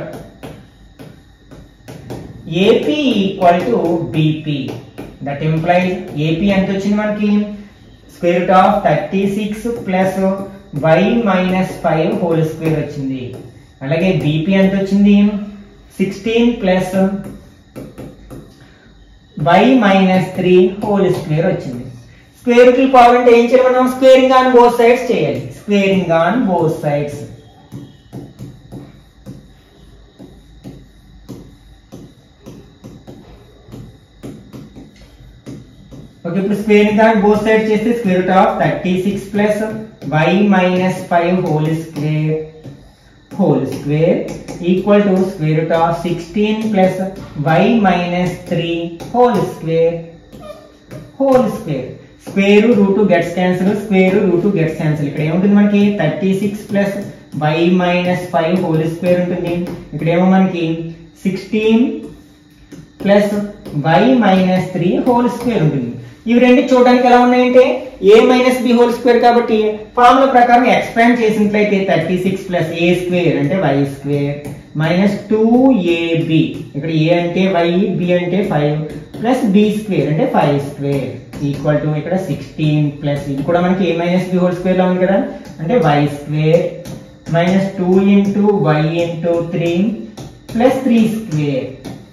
AP equal to BP, that implies AP ఎంత వచ్చింది మనకి square root of thirty six plus y minus five whole square వచ్చింది. అలాగే బీపీ ఎంత వచ్చింది sixteen plus y minus three whole square వచ్చింది. స్క్వేర్ రూట్ కావాలంటే ఏం చేయాలి మనం, స్క్వేరింగ్ ఆన్ బోత్ సైడ్స్ చేయాలి. Squaring on both sides okay, ఇప్పుడు స్క్వేర్ ని కానీ బోత్ సైడ్ చేస్తే square root of thirty six plus y minus five whole square whole square equal to square root of sixteen plus y minus three whole square whole square. Square root gets cancel, square root gets cancel. ఇక్కడ ఏముంటుంది మనకి thirty six plus y minus five whole square ఉంటుంది. ఇక్కడేమో మనకి sixteen plus y minus three whole square ఉంటుంది. ఇవి రెండు చూడడానికి ఎలా ఉన్నాయంటే a minus b whole square కాబట్టి ఫార్ములా ప్రకారం ఎక్స్పాండ్ చేసినట్లయితే thirty six plus a square అంటే y square minus two ab, ఇక్కడ ఏ అంటే వై, బి అంటే ఫైవ్ ప్లస్ బి స్క్వేర్ అంటే ఫైవ్ స్క్వేర్ ఈక్వల్ టు ఇక్కడ సిక్స్టీన్ ప్లస్ ఇది కూడా మనకి a minus b whole square లో ఉంది కదా అంటే y square minus two into y into three plus three square.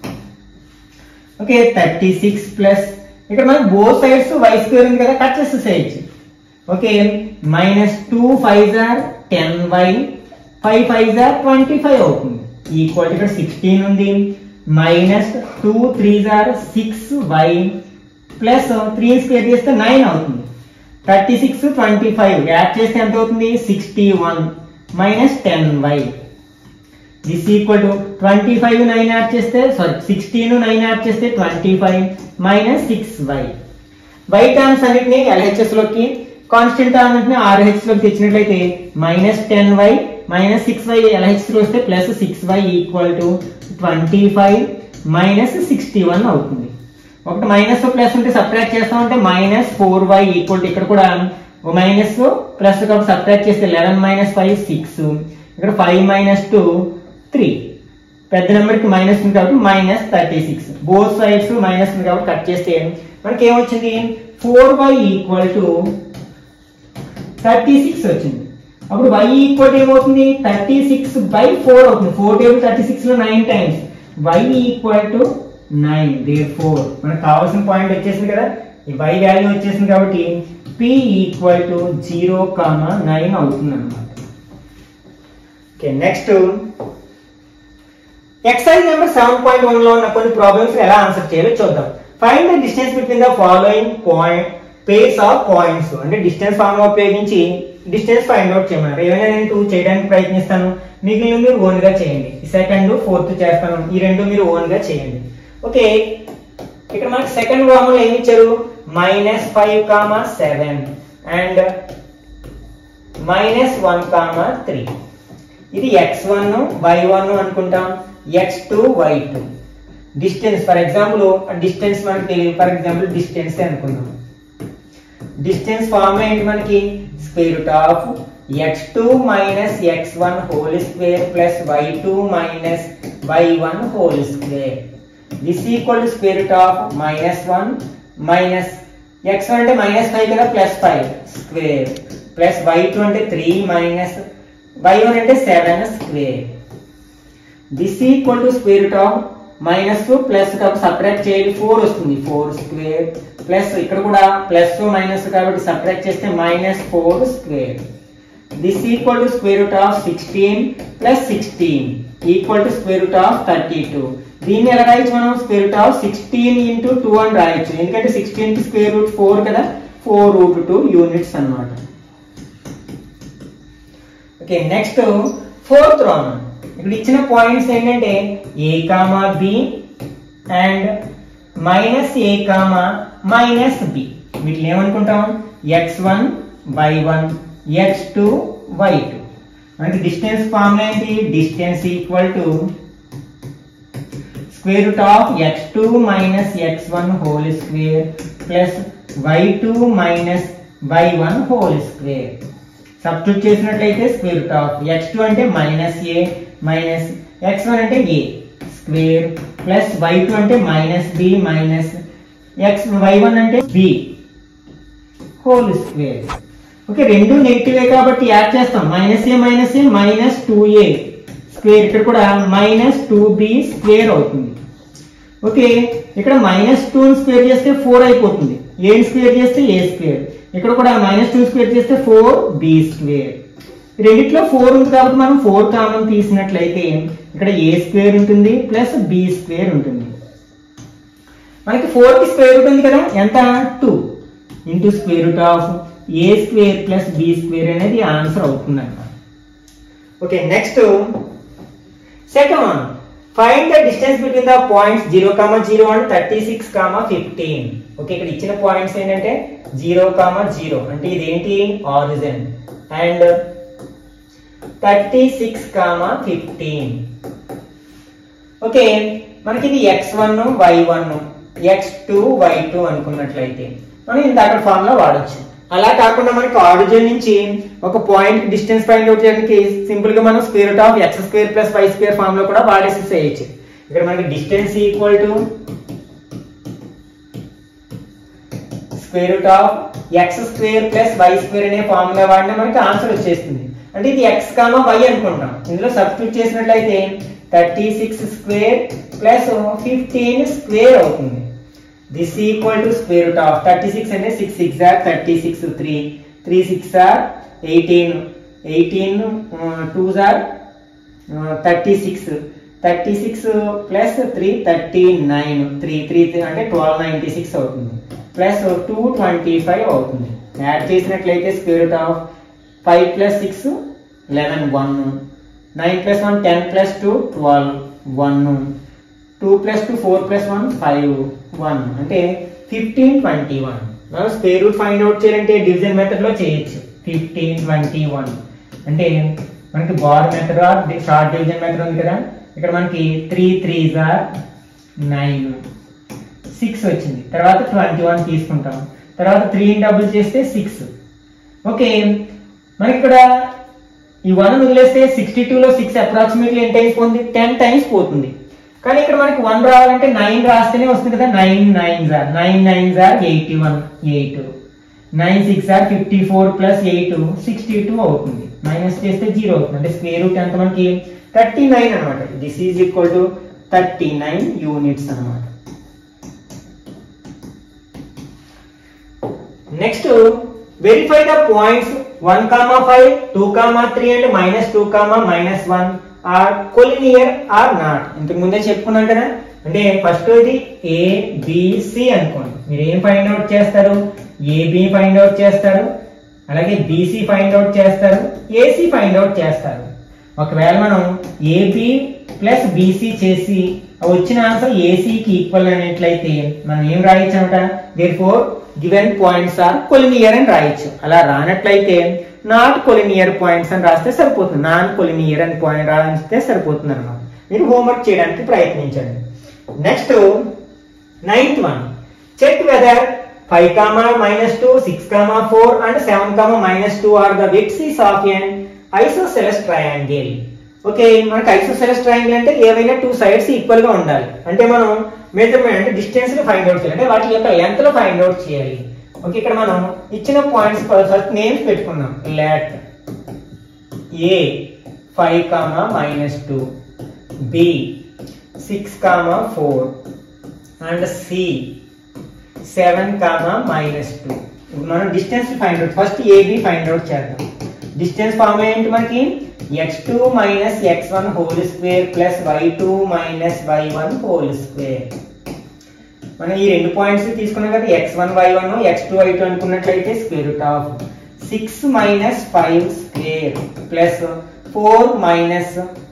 Okay, thirty six plus ఇక్కడ మనకి బోత్ సైడ్స్ వై స్క్వేర్ ఉంది కదా, కట్ చేస్తే sides. Okay, minus two five jar ten y, five fives are twenty five అవుతుంది ఈక్వల్ ఇక్కడ సిక్స్టీన్ ఉంది minus two three jar six y plus three square చేస్తే నైన్ అవుతుంది. Thirty six twenty five add చేస్తే ఎంత అవుతుంది sixty one minus ten y this equal to twenty five nine add చేస్తే సారీ సిక్స్టీన్ నైన్ యాడ్ చేస్తే twenty five minus six y. Y terms అన్నిటిని ఎల్హెచ్ఎస్ లోకి, కాన్స్టెంట్ టర్మ్ అన్నిటిని ఆర్హెచ్ లోకి తెచ్చినట్లయితే minus ten y minus six y LH లో వస్తే plus six y equal to twenty five minus sixty one అవుతుంది. ఒకటి మైనస్ ప్లస్ ఉంటే సబ్ట్రాక్ట్ చేస్తామంటే minus four y equal to ఇక్కడ కూడా మైనస్ ప్లస్ కాబట్టి సబ్ట్రాక్ట్ చేస్తే లెవెన్ మైనస్ ఫైవ్ సిక్స్, ఇక్కడ ఫైవ్ మైనస్ టూ త్రీ, పెద్ద నెంబర్ కి మైనస్ ఉంది కాబట్టి minus thirty six, both sides minus ఉంది కాబట్టి కట్ చేస్తే మనకి ఏమొచ్చింది four y equal to thirty six వచ్చింది. అప్పుడు y ఈక్వల్ ఏమవుతుంది థర్టీ సిక్స్ బై ఫోర్ అవుతుంది. ఫోర్ టేబుల్ థర్టీ సిక్స్ లో nine times y equal to nine. Therefore మనకు కావాల్సిన పాయింట్ వచ్చేసింది కదా, ఈ y వాల్యూ వచ్చేసింది కాబట్టి p equal to zero comma nine అవుతుంది అన్నమాట. Okay, next exercise number seven point one లో ఉన్న కొన్ని ప్రాబ్లమ్స్ ఎలా ఆన్సర్ చేయాలో చూద్దాం. Find the distance between the following point pairs of points అంటే డిస్టెన్స్ ఫార్ములా ఉపయోగించి డిస్టెన్స్ ఫైండ్ అవుట్ చేయమన్నారు. ఏమైనా నేను టూ చేయడానికి ప్రయత్నిస్తాను, మిగిలిన మీరు ఓన్ గా చేయండి. సెకండ్ ఫోర్త్ చేస్తాను, ఈ రెండు మీరు ఓన్ గా చేయండి. ఓకే, ఇక్కడ మనకి సెకండ్ ఫార్ములా ఏమి ఇచ్చారు minus five comma seven and minus one comma three. ఇది ఎక్స్ వన్ వై వన్ అనుకుంటాం, x two y two. Distance for example distance మనకి తెలియదు, ఫర్ ఎగ్జాంపుల్ డిస్టెన్స్ అనుకుందాం. డిస్టెన్స్ ఫార్ములా ఏంటి మనకి square root of x two minus x one whole square plus y two minus y one whole square. This equal to square root of minus one minus x one అంటే మైనస్ ఫైవ్ కదా plus five square plus y two అంటే త్రీ మైనస్ వై వన్ అంటే seven square. This equal to square root of minus two plus కాబట్టి సపరేట్ చేయాలి ఫోర్ వస్తుంది, ఫోర్ స్క్వేర్ ప్లస్ ఇక్కడ కూడా ప్లస్ మైనస్ కాబట్టి సపరేట్ చేస్తే minus four square. This equal to square root of sixteen plus sixteen equal to square root of thirty two. దీన్ని ఎలా రాయొచ్చు మనం square root of sixteen into two అని రాయొచ్చు, ఎందుకంటే సిక్స్టీన్ కి స్క్వేర్ రూట్ ఫోర్ కదా, ఫోర్ రూట్ టూ యూనిట్స్ అన్నమాట. ఓకే, నెక్స్ట్ ఫోర్త్ రామన్. ఇక్కడ ఇచ్చిన పాయింట్స్ ఏంటంటే a comma b and minus a comma minus b. వీటిని ఏమనుకుంటాం x one y one x two y two. మనకి డిస్టెన్స్ ఫార్ములా ఏంటి distance equal to square root of x two minus x one whole square plus y two minus y one whole square. Substitute చేసినట్లయితే square root of x two అంటే minus a minus x one అంటే a square plus y two అంటే minus b minus x y one అంటే బి హోల్ స్క్వేర్. ఓకే, రెండు నెగిటివ్ కాబట్టి యాడ్ చేస్తాం minus a minus a minus two a square, ఇక్కడ కూడా మైనస్ టూ బి స్క్వేర్ అవుతుంది. ఓకే, ఇక్కడ మైనస్ టూ స్క్వేర్ చేస్తే ఫోర్ అయిపోతుంది, ఏ స్క్వేర్ చేస్తే ఏ స్క్వేర్, ఇక్కడ కూడా మైనస్ టూ స్క్వేర్ చేస్తే ఫోర్ బి స్క్వేర్. రెండిట్లో ఫోర్ ఉంది కాబట్టి మనం ఫోర్ కామన్ తీసినట్లయితే ఇక్కడ ఏ స్క్వేర్ ఉంటుంది ప్లస్ బి స్క్వేర్ ఉంటుంది. మనకి ఫోర్ కి స్క్వేర్ రూట్ ఉంది కదా, ఎంత two into square root of a square plus b square అనేది ఆన్సర్ అవుతుంది అన్నమాట. Okay, next second one, find the distance between the points zero comma zero and thirty six comma fifteen. Okay, ఇక్కడ ఇచ్చిన పాయింట్స్ ఏంటంటే జీరో కామా జీరో అంటే ఇదేంటి origin, and thirty six comma fifteen. Okay, మనకి ఇది x one y one x two y two అనుకున్నట్లయితే మనం ఇందాక ఫార్ములా వాడచ్చు. అలా కాకుండా మనకి ఆరిజిన్ నుంచి ఒక పాయింట్ డిస్టెన్స్ ఫైండ్ అవుట్ చేయడానికి సింపుల్ గా మనం square root of x square plus y square formula కూడా వాడేసి చేయొచ్చు. ఇక్కడ మనకి distance equal to square root of x square plus y square అనే ఫార్ములా వాడినా మనకి ఆన్సర్ వచ్చేస్తుంది. అంటే ఇది ఎక్స్ కామా వై అనుకుంటాం, ఇందులో సబ్స్టిట్యూట్ చేసినట్లయితే thirty six square plus fifteen square అవుతుంది. This equal to square root of thirty six అంటే six six are thirty six, three three six are eighteen, eighteen two are thirty six, thirty six plus three thirty nine, three three అంటే ట్వెల్వ్ నైన్టీ సిక్స్ అవుతుంది, ప్లస్ టూ ట్వంటీ ఫైవ్ అవుతుంది. యాడ్ చేసినట్లయితే square root of five plus six eleven, one nine plus one ten plus two twelve, one two plus two four plus one five, one అంటే ఫిఫ్టీన్ ట్వంటీ వన్. మనం స్క్వేర్ రూట్ ఫైండ్ అవుట్ చేయాలంటే డివిజన్ మెథడ్ లో చేయొచ్చు. ఫిఫ్టీన్ ట్వంటీ వన్ అంటే మనకి bar method or short division method ఉంది కదా, ఇక్కడ మనకి three three are nine, six వచ్చింది, తర్వాత ట్వంటీ వన్ తీసుకుంటాం, తర్వాత త్రీ డబుల్ చేస్తే సిక్స్. ఓకే, మనకి ఇక్కడ ఈ వన్ వదిలేస్తే సిక్స్టీ టూ లో సిక్స్ అప్రాక్సిమేట్లీ ఎన్ని టైమ్స్ పోతుంది, టెన్ టైమ్స్ పోతుంది. కానీ ఇక్కడ మనకి వన్ రావాలంటే నైన్ రాస్తేనే వస్తుంది కదా, nine nine are nine nine are eighty one, eight nine six are fifty four plus eight sixty two అవుతుంది, మైనస్ చేస్తే జీరో అవుతుంది. అంటే స్క్వేర్ రూట్ ఎంత మనకి థర్టీ నైన్ అనమాట. This is equal to thirty nine units అనమాట. Next verify the points one comma five, two comma three and minus two comma minus one are collinear or not. ఇంతకు ముందే చెప్పుకున్నాం కదా, అంటే ఫస్ట్ ఇది ఏ బి సి అనుకోండి. మీరు ఏం ఫైండ్ అవుట్ చేస్తారు, ఏబి ఫైండ్ అవుట్ చేస్తారు, అలాగే బీసీ ఫైండ్ అవుట్ చేస్తారు, ఏసీ ఫైండ్ అవుట్ చేస్తారు. ఒకవేళ మనం ఏబి ప్లస్ బీసీ చేసి వచ్చిన ఆన్సర్ ఏసీకి ఈక్వల్ అనేట్లయితే మనం ఏం రాయొచ్చు అనమాట, therefore given points are collinear అని రాయొచ్చు. అలా రానట్లయితే నాట్ కొలినియర్ పాయింట్స్ అని రాస్తే సరిపోతుంది, నాన్ కొలినియర్ అని పాయింట్ రాస్తే సరిపోతుంది అనమాట. మీరు హోంవర్క్ చేయడానికి ప్రయత్నించండి. Next ninth one, check whether five comma minus two, six comma four and seven comma minus two are the vertices of an isosceles triangle. Okay, మనకి ఐసోసెలస్ ట్రయాంగిల్ అంటే ఏవైనా టూ సైడ్స్ ఈక్వల్ గా ఉండాలి. అంటే మనం మెజర్మెంట్ అంటే డిస్టెన్స్ లో ఫైండ్ అవుట్ చేయాలి, అంటే వాటి యొక్క లెంత్ లో ఫైండ్ అవుట్ చేయాలి. ఓకే, ఇక్కడ మనం ఇచ్చిన పాయింట్స్ ఫస్ట్ నేమ్స్ పెట్టుకున్నాం. Let A five comma minus two, B six comma four and C seven comma minus two. మనం distance find out first AB find out చేద్దాం. డిస్టెన్స్ ఫార్మ్ ఏంటి మనకి, x two minus x one whole square plus y two minus y one whole square. మనం ఈ రెండు పాయింట్స్ తీసుకున్నాం కదా, x one y one x two y two అనుకున్నట్లయితే square root of six minus five square plus four minus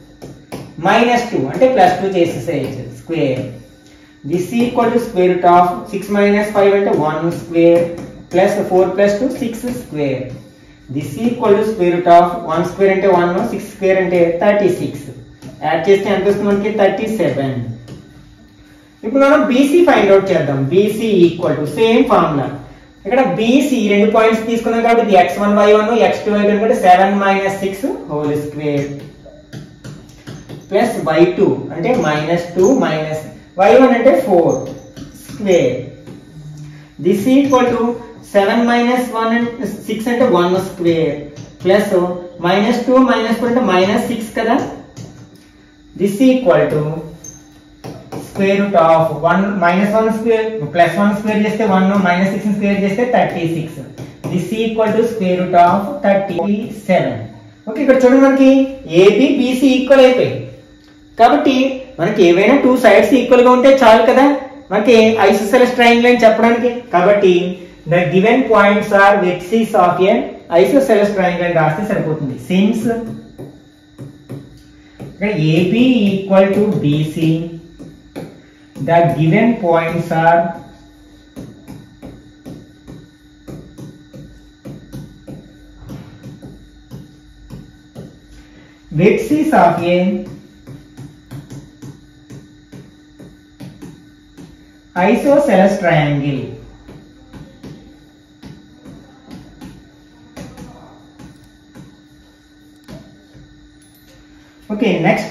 minus two అంటే ప్లస్ టూ చేసేసేయచ్చు square. This equal to square root of six minus five అంటే one square plus four plus two six square. This equal to square root of one square అంటే వన్, సిక్స్ స్క్వేర్ అంటే థర్టీ సిక్స్. యాడ్ చేస్తే ఎంత వస్తుంది మనకి, థర్టీ సెవెన్. ఇప్పుడు మనం బీసీ ఫైండ్ అవుట్ చేద్దాం. BC equal to same formula, ఇక్కడ బీసీ రెండు పాయింట్స్ తీసుకున్నాం కాబట్టి ఇది x one y one x two y two అంటే seven minus six whole square plus y two అంటే minus two minus y one అంటే four square. This equal to seven minus one అంటే సిక్స్ అంటే one square plus minus two minus four అంటే మైనస్ సిక్స్ కదా. This equal to square root of one minus one square plus one square చేస్తే వన్, మైనస్ సిక్స్ స్క్వేర్ చేస్తే thirty six. This equal to square root of thirty seven. Okay, ఇక్కడ చూడండి మనకి ఏబి బీసీ ఈక్వల్ అయిపోయి, కాబట్టి మనకి ఏవైనా టూ సైడ్స్ ఈక్వల్ గా ఉంటే చాలు కదా. మనకి ఐసోసెలస్ ట్రయాంగిల్ అని చెప్పడానికి. కాబట్టి the given points are vertices of a isosceles triangle అని రాస్తే సరిపోతుంది. సిన్స్ ఇక్కడ AB equal to BC, the given points are vertices of a isosceles triangle. Okay, next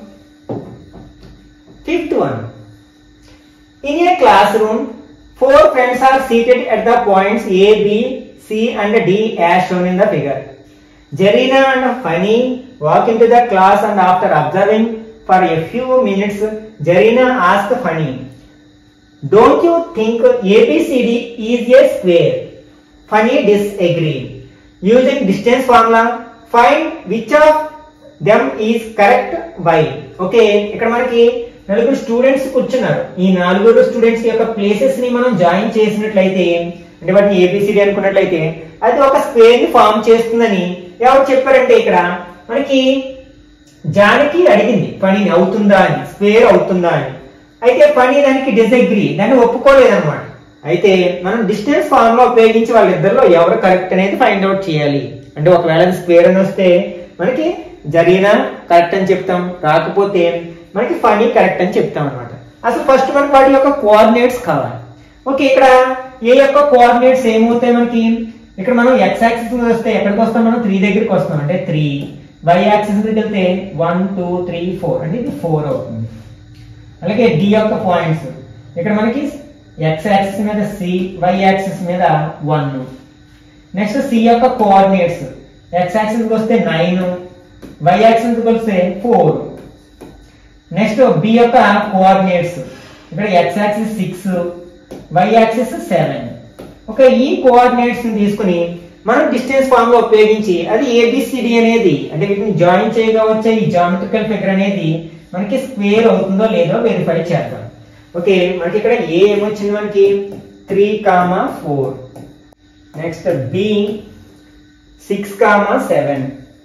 fifth one. In a classroom, four friends are seated at the points A, B, C and D as shown in the figure. Zarina and Fanny walk into the class and after observing for a few minutes, Zarina asked Fanny, "Don't you think A B C D is a square?" Fanny disagreed. Using distance formula, find which of them is correct. Why? Okay, ఇక్కడ మనకి నలుగురు స్టూడెంట్స్ కూర్చున్నారు. ఈ నలుగురు స్టూడెంట్స్ యొక్క ప్లేసెస్ ని మనం జాయిన్ చేసినట్లయితే, అంటే వాటిని ఏబిసిడి అనుకున్నట్లయితే అది ఒక స్క్వేర్ ని ఫామ్ చేస్తుందని ఎవరు చెప్పారంటే ఇక్కడ మనకి జానకి అడిగింది పనిని అవుతుందా అని, స్క్వేర్ అవుతుందా అని. అయితే పని దానికి డిసగ్రీ, దాన్ని ఒప్పుకోలేదన్నమాట. అయితే మనం డిస్టెన్స్ ఫార్ములా ఉపయోగించి వాళ్ళిద్దరిలో ఎవరు కరెక్ట్ అనేది ఫైండ్ అవుట్ చేయాలి. అంటే ఒకవేళ స్క్వేర్ అని వస్తే మనకి జరీనా కరెక్ట్ అని చెప్తాం, రాకపోతే మనకి ఫనీ కరెక్ట్ అని చెప్తాం అనమాట. అసలు ఫస్ట్ మనకి వాటి యొక్క కోఆర్డినేట్స్ కావాలి. ఓకే, ఇక్కడ ఏ యొక్క కోఆర్డినేట్స్ ఏమవుతాయి మనకి, ఇక్కడ మనం ఎక్స్ యాక్సిస్ మీద వస్తే ఎక్కడికి వస్తాం, మనం త్రీ దగ్గరికి వస్తాం అంటే త్రీ, వై యాక్సిస్ దగ్గరికి వెళ్తే వన్ టూ త్రీ ఫోర్ అంటే ఇది ఫోర్ అవుతుంది. అలాగే డి యొక్క పాయింట్స్ ఇక్కడ మనకి ఎక్స్ యాక్సిస్ మీద సి, వై యాక్సిస్ మీద వన్. నెక్స్ట్ సి యొక్క కోఆర్డినేట్స్ ఎక్స్ యాక్సిస్ వస్తే నైన్, వై యాక్సిస్ వస్తే ఫోర్. నెక్స్ట్ బి యొక్క కోఆర్డినేట్స్ ఇక్కడ x axis six, y axis seven. Okay, ఈ కోఆర్డినేట్స్ ని తీసుకుని మనం డిస్టెన్స్ ఫార్మ్ లో ఉపయోగించి అది ఏబిసిడి అనేది అంటే వీటిని జాయిన్ చేయగా వచ్చే ఈ జామెట్రికల్ ఫిగర్ అనేది మనకి స్క్వేర్ అవుతుందో లేదో వెరిఫై చేద్దాం. ఓకే, మనకి ఇక్కడ ఏ ఏమొచ్చింది మనకి three comma four, next B six comma seven,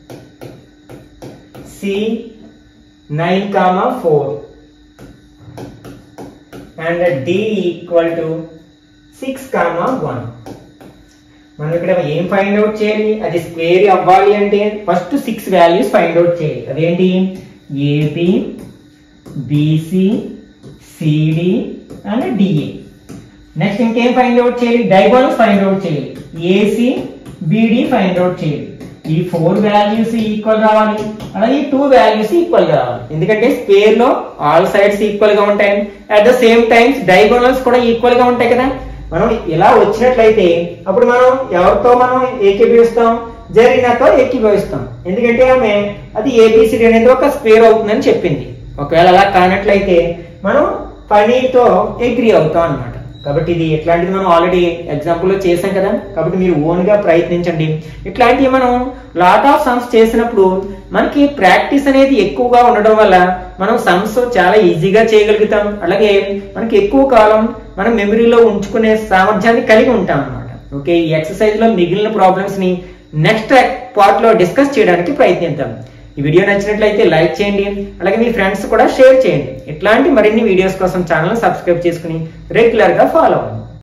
C nine comma four and D equal to six comma one. మనం ఇక్కడ ఏం ఫైండ్ అవుట్ చేయాలి, అది స్క్వేర్ అవ్వాలి అంటే first six values find out చేయాలి. అదేంటి AB, BC, CD and DA. Next ఇంకేం ఫైండ్ అవుట్ చేయాలి, డయాగోనల్స్ ఫైండ్ అవుట్ చేయాలి, ఏసి బిడి ఫైండ్ అవుట్ చేయాలి. ఈ ఫోర్ వాల్యూస్ ఈక్వల్ రావాలి, అలాగే ఈ టూ వాల్యూస్ ఈక్వల్ గా రావాలి. ఎందుకంటే స్క్వేర్ లో ఆల్ సైడ్స్ ఈక్వల్ గా ఉంటాయి, at the same times diagonals కూడా ఈక్వల్ గా ఉంటాయి కదా. మనం ఇలా వచ్చినట్లయితే అప్పుడు మనం ఎవరితో మనం ఏకీభవిస్తాం, జరీనాతో ఏకీభవిస్తాం. ఎందుకంటే ఆమె అది ఏబిసిడి అనేది ఒక స్క్వేర్ అవుతుందని చెప్పింది. ఒకవేళ అలా కానట్లయితే మనం ఫనీతో అగ్రీ అవుతాం అన్నమాట. కాబట్టి ఇది ఇట్లాంటిది మనం ఆల్రెడీ ఎగ్జాంపుల్ లో చేసాం కదా. కాబట్టి మీరు ఓన్ గా ప్రయత్నించండి. ఇట్లాంటివి మనం లాట్ ఆఫ్ సమ్స్ చేసినప్పుడు మనకి ప్రాక్టీస్ అనేది ఎక్కువగా ఉండడం వల్ల మనం సమ్స్ చాలా ఈజీగా చేయగలుగుతాం. అలాగే మనకి ఎక్కువ కాలం మనం మెమరీలో ఉంచుకునే సామర్థ్యాన్ని కలిగి ఉంటాం అన్నమాట. ఓకే, ఈ ఎక్సర్సైజ్ లో మిగిలిన ప్రాబ్లమ్స్ ని నెక్స్ట్ పార్ట్ లో డిస్కస్ చేయడానికి ప్రయత్నిద్దాం. ఈ వీడియో నచ్చినట్లయితే లైక్ చేయండి, అలాగే మీ ఫ్రెండ్స్ కూడా షేర్ చేయండి. ఇట్లాంటి మరిన్ని వీడియోస్ కోసం ఛానల్ సబ్స్క్రైబ్ చేసుకుని రెగ్యులర్ గా ఫాలో అవ్వండి.